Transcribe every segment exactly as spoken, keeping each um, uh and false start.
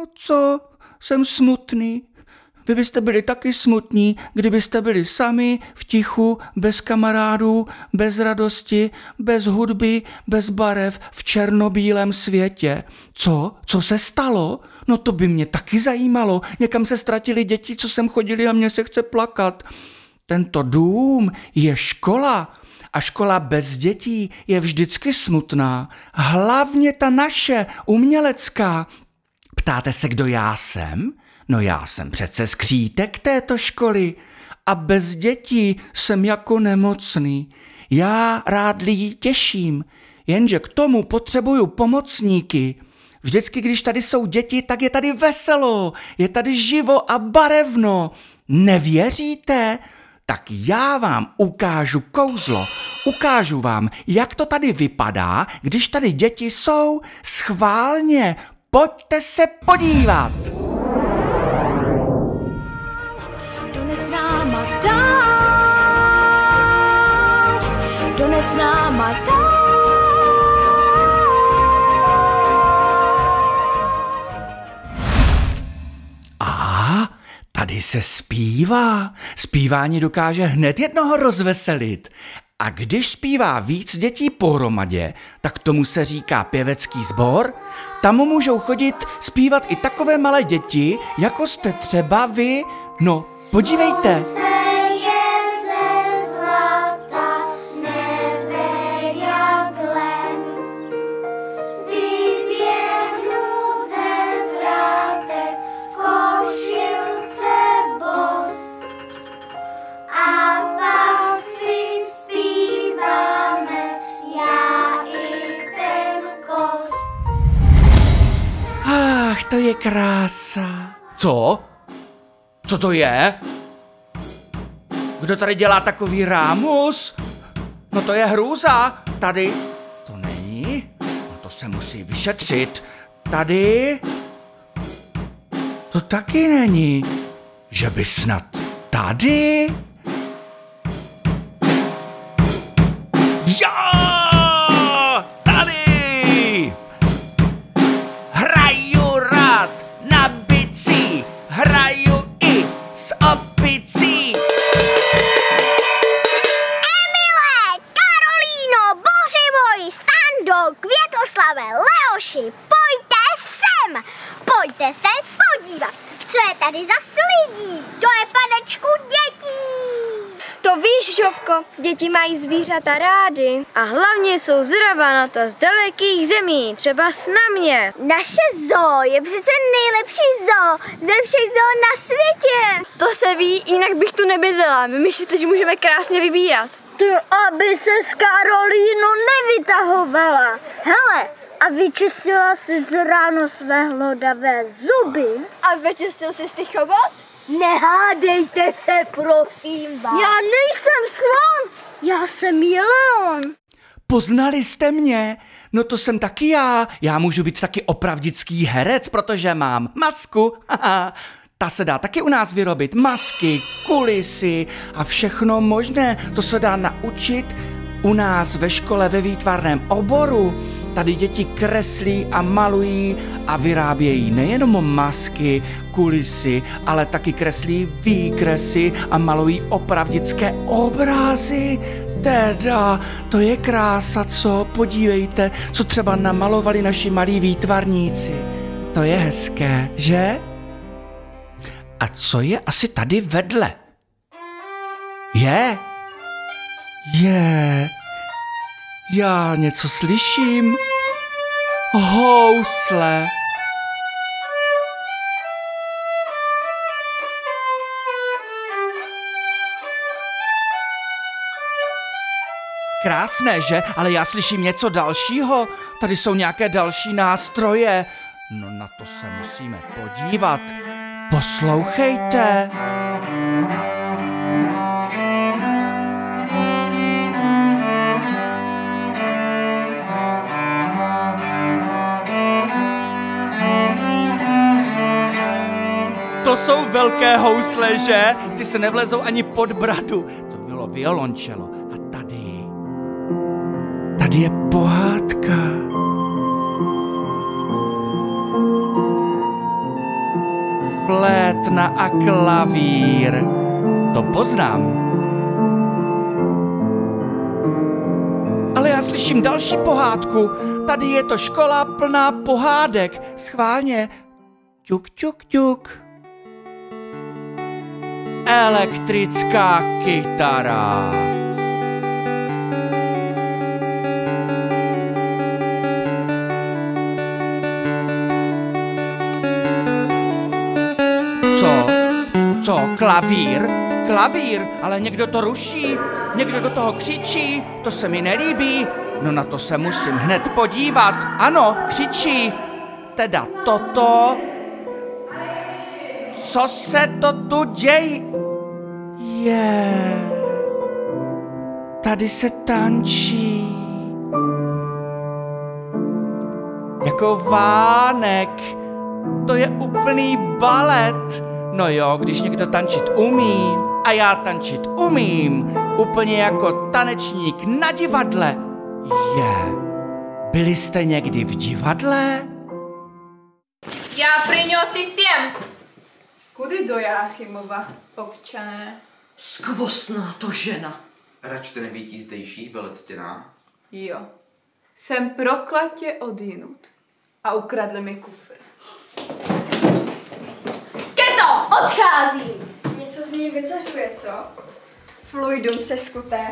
No co, jsem smutný. Vy byste byli taky smutní, kdybyste byli sami, v tichu, bez kamarádů, bez radosti, bez hudby, bez barev, v černobílém světě. Co? Co se stalo? No to by mě taky zajímalo. Někam se ztratili děti, co sem chodili a mně se chce plakat. Tento dům je škola a škola bez dětí je vždycky smutná. Hlavně ta naše, umělecká. Ptáte se, kdo já jsem? No já jsem přece skřítek této školy a bez dětí jsem jako nemocný. Já rád lidi těším, jenže k tomu potřebuju pomocníky. Vždycky, když tady jsou děti, tak je tady veselo, je tady živo a barevno. Nevěříte? Tak já vám ukážu kouzlo. Ukážu vám, jak to tady vypadá, když tady děti jsou. Schválně, pojďte se podívat. Dones náma dál, dones náma dál. A tady se zpívá. Zpívání dokáže hned jednoho rozveselit. A když zpívá víc dětí pohromadě, tak tomu se říká pěvecký sbor. Tam můžou chodit zpívat i takové malé děti, jako jste třeba vy. No, podívejte. Ach, to je krása. Co? Co to je? Kdo tady dělá takový rámus? No to je hrůza. Tady to není. No to se musí vyšetřit. Tady to taky není. Že by snad tady? Jo! Tady! Hraju rád na bicí. Hraju i s opicí. Emile, Karolíno, Bořivoj, Stando, Květoslave, Leoši, pojďte sem! Pojďte se podívat, co je tady za lidí. To je panečku dětí. To víš, Žovko, děti mají zvířata rády a hlavně jsou zdravanata z dalekých zemí, třeba s námě. Naše zoo je přece nejlepší zoo ze všech zoo na světě. To se ví, jinak bych tu nebydlela. My myslíte, že můžeme krásně vybírat. Ty, aby se s Karolínou nevytahovala. Hele, a vyčistila jsi z ráno své hlodavé zuby? A vyčistil jsi z těch chobot? Nehádejte se, prosím vás. Já nejsem slon, já jsem Jeleon. Poznali jste mě? No to jsem taky já. Já můžu být taky opravdický herec, protože mám masku. Ta se dá taky u nás vyrobit. Masky, kulisy a všechno možné. To se dá naučit u nás ve škole ve výtvarném oboru. Tady děti kreslí a malují a vyrábějí nejenom masky, kulisy, ale taky kreslí výkresy a malují opravdické obrazy. Teda, to je krása, co? Podívejte, co třeba namalovali naši malí výtvarníci. To je hezké, že? A co je asi tady vedle? Je? Je... Já něco slyším. Housle. Krásné, že? Ale já slyším něco dalšího. Tady jsou nějaké další nástroje. No na to se musíme podívat. Poslouchejte. To jsou velké housle, že? Ty se nevlezou ani pod bradu. To bylo violončelo. A tady... Tady je pohádka. smutna a klavír. To poznám. Ale já slyším další pohádku. Tady je to škola plná pohádek. Schválně. Ťuk, ťuk, ťuk. Elektrická kytara. Co? Co? Klavír? Klavír, ale někdo to ruší, někdo do toho křičí, to se mi nelíbí. No na to se musím hned podívat. Ano, křičí. Teda toto. Co se to tu děje? Je. Tady se tančí. Jako vánek. To je úplný balet. No jo, když někdo tančit umí, a já tančit umím, úplně jako tanečník na divadle. Je. Byli jste někdy v divadle? Já принёс systém. Kudy do Jáchymova, občané? Skvostná to žena. Račte nebýtí zdejších velectěná? Jo. Jsem prokletě odjinut. A ukradli mi kufr. Sketo, odcházím! Něco z ní vyzařuje, co? Fluidum přeskuté.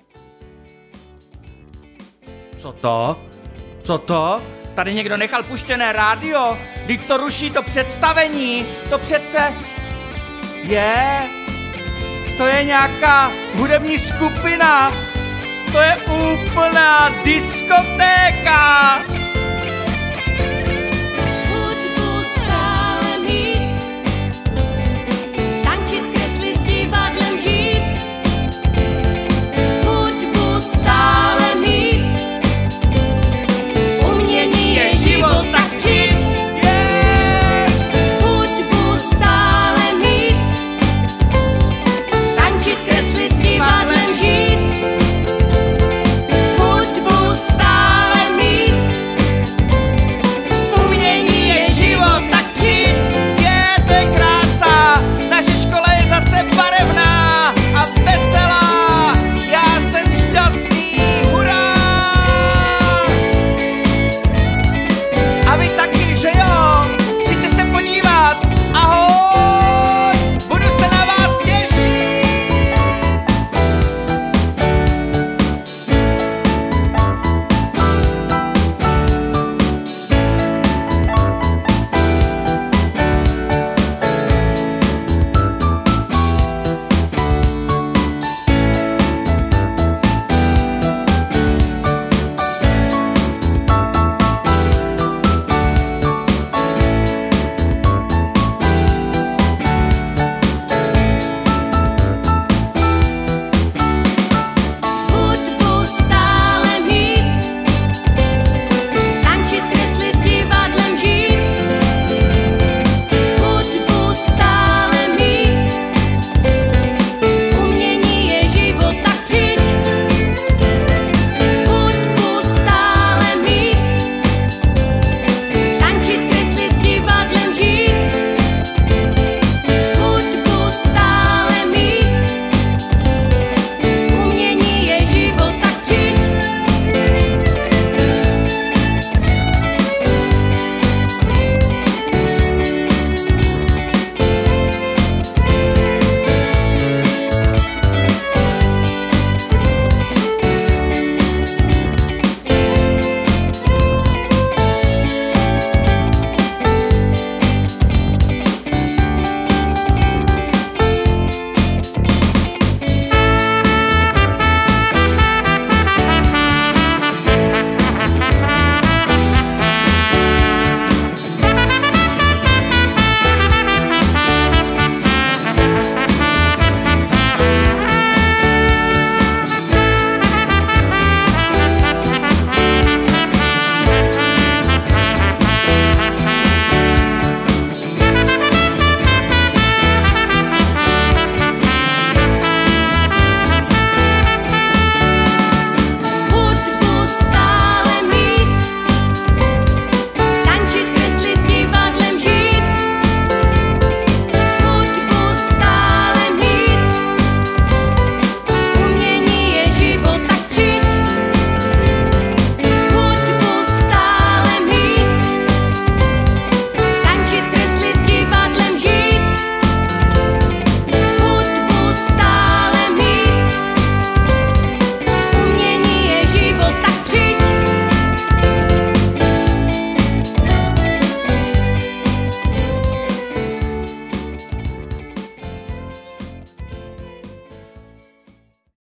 Co to? Co to? Tady někdo nechal puštěné rádio? Vždyť to ruší to představení. To přece... Je... To je nějaká hudební skupina. To je úplná diskotéka.